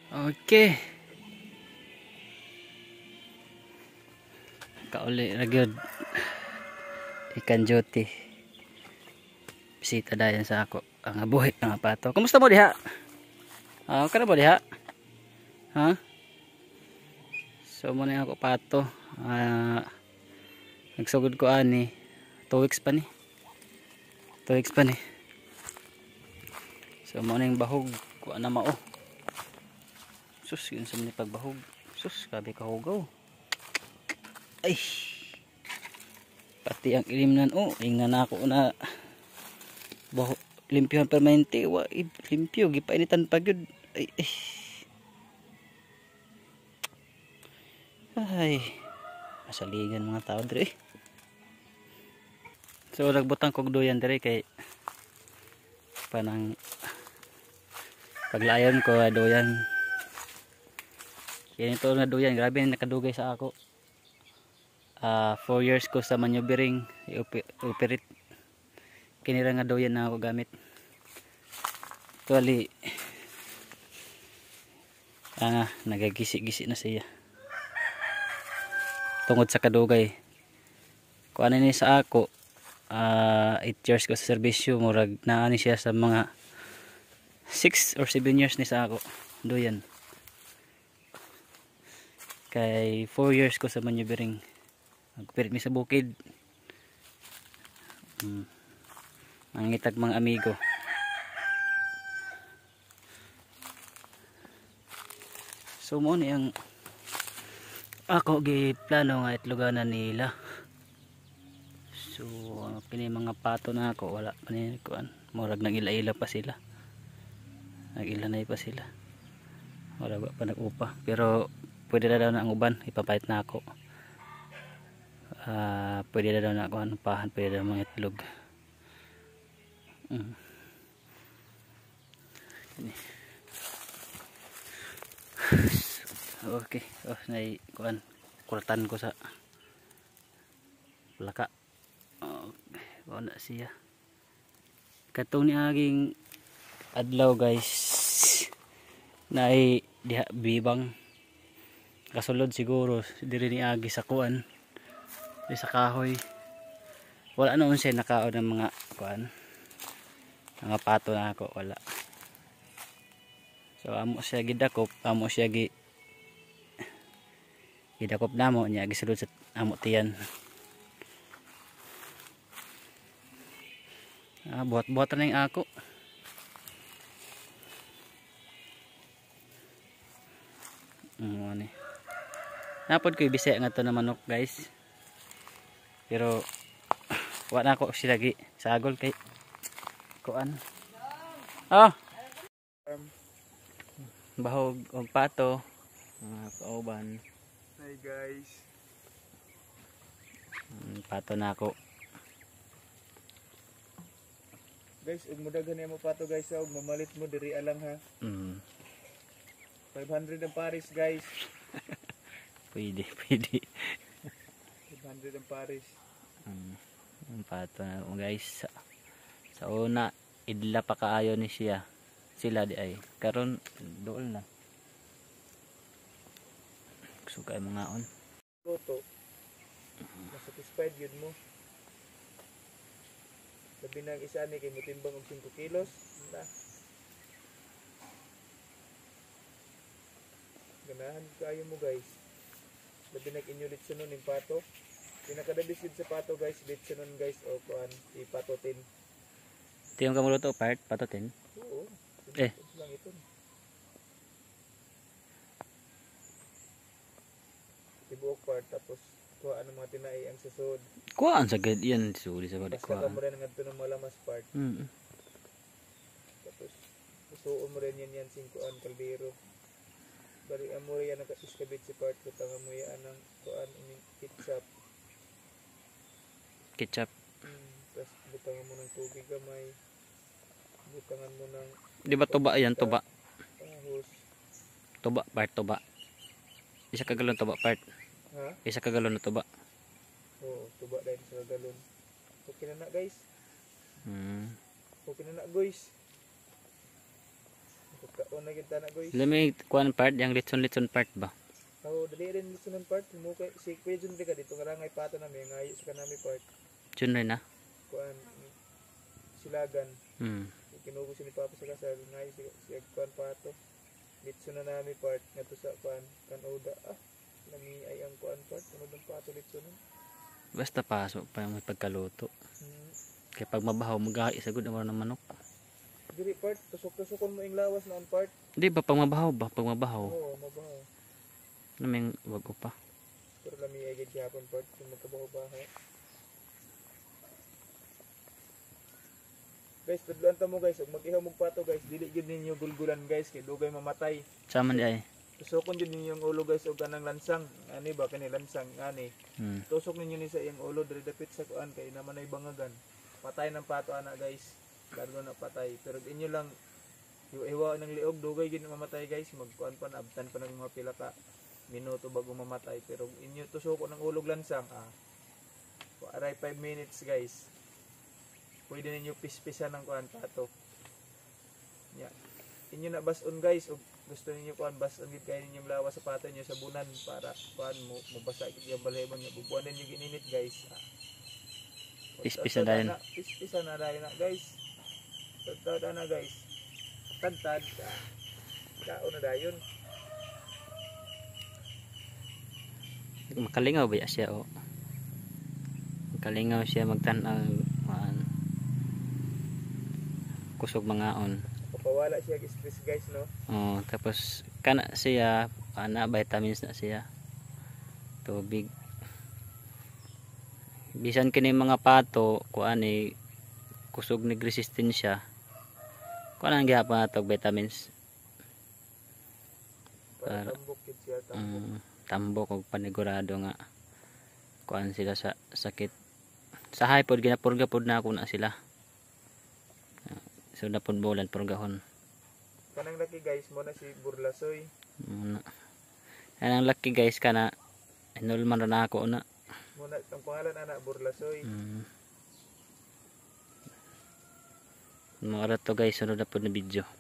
Okay. Kauli ra gyud. Ikan duty. Bisita dayon sa ako. Ang buhit nga pato. Kumusta mo diha? Kana mo diha? Ha? So mo na ako pato. Nagsugod ko ani 2 weeks pa ni. 2 weeks pa ni. So mo na yung bahog ko na mao. Sus, yun sa mga pagbahog. Sus, grabe kahugaw. Ay. Pati ang ilim nan ingnan ako na bahog limpyo permanente wa limpyo gipainitan pa gyud. Ay. Ay. Masaligan mga tao dire. So nagbutang kog duyan dire kay panang paglayon ko duyan. Kaya ito na duyan, grabe nakadugay sa ako. 4 years ko sa maneuvering operate. Kinira nga duyan na ako gamit. Actually nagagisi-gisi na siya. Tungod sa kadugay. Kung ano ni sa ako 8 years ko sa serbisyo, murag naani siya sa mga 6 or 7 years ni sa ako duyan. Kay 4 years ko sa maneuvering. Nagpirit mi sa bukid. Mangitag mga amigo. So mo ni ang ako giplano nga itluganan nila. So kini mga pato na ako wala pa ni kuan. Murag nagila-ila pa sila. Nagilanay pa sila. Wala pa nag-upa. Pero pwede na daw na ang uban, ipapait na ako. Pwede na daw na ako anupahan, pwede na mga itlog. Okay, kuan kuratan ko sa plaka. Okay, wala siya. Katong ni aging adlaw guys. Naay diha bibang. Kasulod siguro diri ni agi sa kuan sa kahoy wala noon siya nakaon ng mga kuan mga pato na ako wala. So amo siya gidakop, amo siya gidakop namo niya gisulod sa amo tiyan. Buhat-buhat na yung ako. Ano napod ko ibisaya nga to na manok guys, pero wala na ako sila gi sagol kay kuan bahog og pato mga kauban. Hi guys, pato na ako guys. Ug mudagan mo pato guys, ug mamalit mo diri alang ha. 500 ang pares guys. Pwede 500 ang pares. Pato na guys. Sa una idla pa kaayo ni siya sila di ay karon dool na sugay mga on Toto satisfied yun mo. Labi na isa ni kay mutimbang og 5 kilos na ganahan kayo mo guys. Labi na inyo litsunon yung pato. Pinakadabisid sa pato guys, litsunon guys o kuan ipatotin. ito yung kamuluto part patotin. Oo. Lang ito. Ibuok part tapos kuha ano mga tinai ang susod. Kuhaan sa gad yan suli sa balik Basta kuhaan. mo rin ngadto ng malamas part. Tapos susuon mo rin yan 5 kaldero. Bari amo rin yan naka-iskabit si part ko tanga mo yan ang kuan ketchup. Tapos butangan mo ng tubig gamay. Butangan mo ng Di ba tuba yan tuba? Ahos. Tuba part tuba. Isa ka galon tuba part. Ha? Isa ka galon na tuba. Oo, tuba dahil sa galon. Okay na guys. Hmm. Okay na guys. Kaon na kita na guys. Lamig kuan part, yang litson part ba? Oh, dali rin dito ng part. Mo kay si Kuya Jun ka dito karangay pato na may ngayo sa kanami part. Jun rin na. Kuan silagan. Kinugo si ni Papa sa kasal ngayo si kuan pato. Litso na nami part ngadto sa kuan kanoda. Lami ay ang kuan part ano ng pato litso na. Basta pasok pa yung may pagkaluto. Kaya pag mabahaw magahi sa gud ng manok. Diri part tusok-tusokon mo ing lawas na on part. Di ba pag mabahaw ba? Pag mabahaw. Oo, mabahaw. Naming wag ko pa. Pero lami ay gid gyapon part kung magkabaho-baho. Guys, tudloan ta mo guys, ug mag-ihaw mo pato guys, dili gid ninyo gulgulan guys kay dugay mamatay. Sama di ay. Tusokon jud ninyo yung ulo guys og kanang lansang. Ani ba kani lansang ani. Tusok ninyo ni sa iyang ulo diri dapit sa kuan kay naman ay bangagan. Patay ng pato ana guys. Largo na patay. Pero inyo lang iwa ng liog dugay gid mamatay guys. Magkuan pa abtan pa ng mga pila ka minuto bago mamatay. Pero inyo tusokon ng ulog lansang aray 5 minutes guys. Pwede ninyo pispisan ng kuan pato. Yeah. Inyo na bason guys ug gusto niyo kuan bason gid kay ninyong lawas sa pato niyo sa bunan para kuan mo mabasa gid yung balhebon niyo. Bubuanan niyo gininit guys. Pispisan na. Pispisan na na guys. Tad na guys. Tad. Kaon na dayon. Makalingaw ba siya o? Makalingaw siya magtanaw kusog mangaon. Papawala siya stress guys no. Tapos kana siya vitamins na siya. Tubig. Bisan kini mga pato kuan ni kusog ni resistensya. Kuan ang gihapon natog vitamins. Para tambok kid siya tambok og panigurado nga kuan sila sa sakit. Sahay pod ginapurga pod na ako na sila. So napod bulan purgahon. Kanang laki guys mo na si Burlasoy. Kanang laki guys kana inulman ra na ako na. Muna ang pangalan ana Burlasoy. Mga to guys sunod na pod na video.